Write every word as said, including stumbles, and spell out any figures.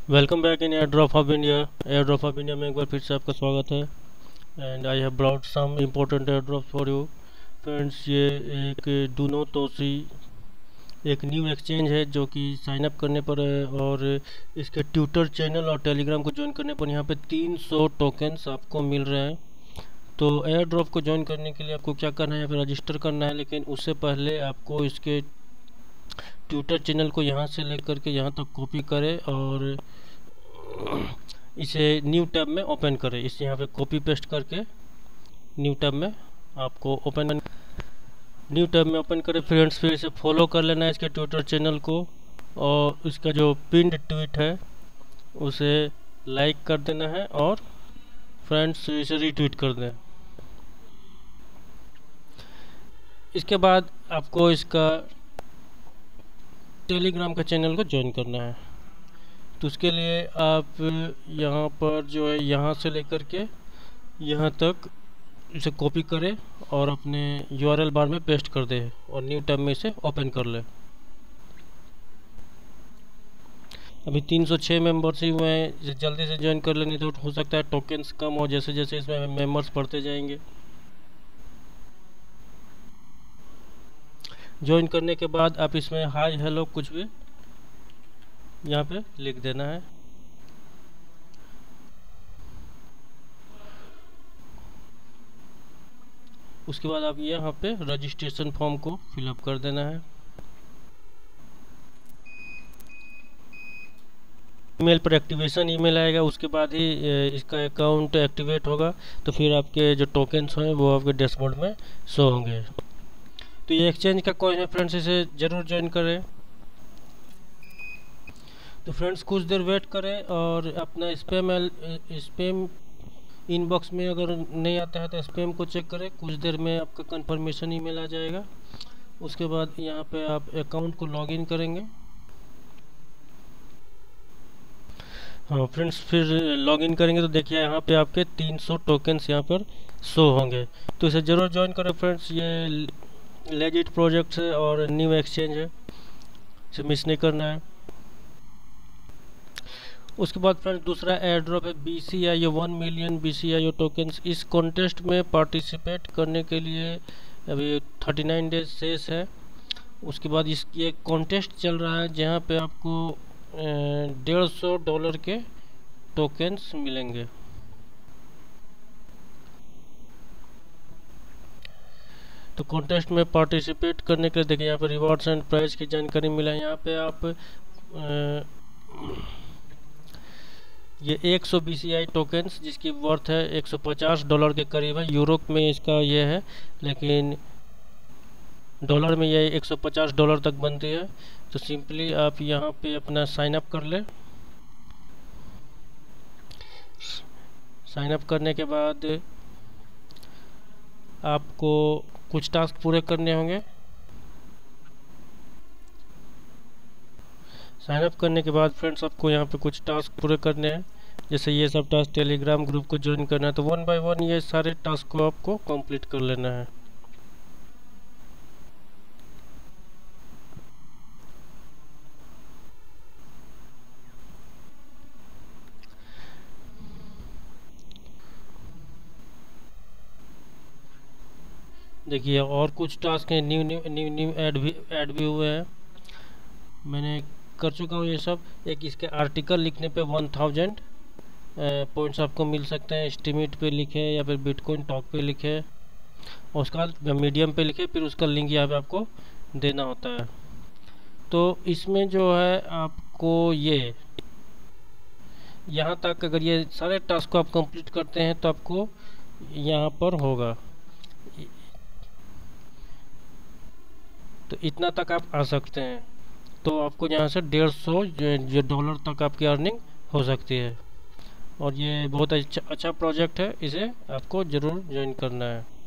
Welcome back in air drop of India. Air drop of India में एक बार फिर से आपका स्वागत है। And I have brought some important air drop for you friends. ये एक डूनो तोसी एक न्यू एक्सचेंज है जो कि साइन अप करने पर है, और इसके ट्विटर चैनल और टेलीग्राम को ज्वाइन करने पर यहाँ पे तीन सौ टोकन्स आपको मिल रहे हैं। तो एयर ड्रॉप को ज्वाइन करने के लिए आपको क्या करना है, यहाँ पे रजिस्टर करना है, लेकिन उससे पहले आपको इसके ट्विटर चैनल को यहाँ से लेकर के यहाँ तक कॉपी करें और इसे न्यू टैब में ओपन करें। इसे यहाँ पे कॉपी पेस्ट करके न्यू टैब में आपको ओपन न्यू टैब में ओपन करें फ्रेंड्स। फिर इसे फॉलो कर लेना है इसके ट्विटर चैनल को, और इसका जो पिन्ड ट्वीट है उसे लाइक कर देना है और फ्रेंड्स इसे रीट्वीट कर दें। इसके बाद आपको इसका टेलीग्राम का चैनल को ज्वाइन करना है। तो उसके लिए आप यहाँ पर जो है यहाँ से लेकर के यहाँ तक इसे कॉपी करें और अपने यूआरएल बार में पेस्ट कर दें और न्यू टैब में इसे ओपन कर लें। अभी तीन सौ छह मेंबर्स ही हुए हैं, जल्दी से ज्वाइन कर लेंगे तो हो सकता है टोकन्स कम हो जैसे जैसे इसमें मेंबर्स बढ़ते जाएंगे। ज्वाइन करने के बाद आप इसमें हाय हेलो कुछ भी यहाँ पे लिख देना है। उसके बाद आप यहाँ पे रजिस्ट्रेशन फॉर्म को फिलअप कर देना है। ईमेल पर एक्टिवेशन ईमेल आएगा, उसके बाद ही इसका अकाउंट एक्टिवेट होगा, तो फिर आपके जो टोकन्स हैं वो आपके डैशबोर्ड में शो होंगे। तो ये एक्सचेंज का कॉइन है फ्रेंड्स, इसे ज़रूर ज्वाइन करें। तो फ्रेंड्स कुछ देर वेट करें और अपना स्पैम स्पैम इनबॉक्स में अगर नहीं आता है तो स्पैम को चेक करें। कुछ देर में आपका कंफर्मेशन ईमेल आ जाएगा। उसके बाद यहाँ पे आप अकाउंट को लॉगिन करेंगे। हाँ फ्रेंड्स, फिर लॉगिन करेंगे तो देखिए यहाँ पे आपके तीन सौ टोकन्स यहाँ पर शो होंगे। तो इसे ज़रूर ज्वाइन करें फ्रेंड्स। ये लेजिट प्रोजेक्ट है और न्यू एक्सचेंज है, इसे मिस नहीं करना है। उसके बाद फ्रेंड्स दूसरा एयर ड्रॉप है B C I O one million B C I O tokens. इस कॉन्टेस्ट में पार्टिसिपेट करने के लिए अभी थर्टी नाइन डेज शेष है। उसके बाद इस ये कॉन्टेस्ट चल रहा है जहाँ पे आपको डेढ़ सौ डॉलर के टोकन्स मिलेंगे। तो कॉन्टेस्ट में पार्टिसिपेट करने के लिए देखिए यहाँ पे रिवॉर्ड्स एंड प्राइज की जानकारी मिला है। यहाँ पे आप आ, ये एक सौ बी सी आई टोकन्स जिसकी वर्थ है एक सौ पचास डॉलर के करीब है। यूरोप में इसका ये है, लेकिन डॉलर में ये एक सौ पचास डॉलर तक बनती है। तो सिंपली आप यहाँ पे अपना साइन अप कर लें। साइन अप करने के बाद आपको कुछ टास्क पूरे करने होंगे। साइन अप करने के बाद फ्रेंड्स आपको यहाँ पे कुछ टास्क पूरे करने हैं, जैसे ये सब टास्क टेलीग्राम ग्रुप को ज्वाइन करना है। तो वन बाय वन ये सारे टास्क को आपको कंप्लीट कर लेना है। देखिए और कुछ टास्क हैं new new new new add भी ऐड भी हुए हैं। मैंने कर चुका हूँ ये सब। एक इसके आर्टिकल लिखने पे वन थाउजेंड पॉइंट्स आपको मिल सकते हैं। एस्टिमेट पे लिखे या फिर बिटकॉइन टॉक पे लिखे, और उसका मीडियम पे लिखे, फिर उसका लिंक यहाँ पे आपको देना होता है। तो इसमें जो है आपको ये यहाँ तक अगर ये सारे टास्क को आप कंप्लीट करते हैं तो आपको यहाँ पर होगा। तो इतना तक आप आ सकते हैं। तो आपको यहाँ से डेढ़ सौ जो डॉलर तक आपकी अर्निंग हो सकती है, और ये बहुत अच्छा अच्छा प्रोजेक्ट है, इसे आपको ज़रूर ज्वाइन करना है।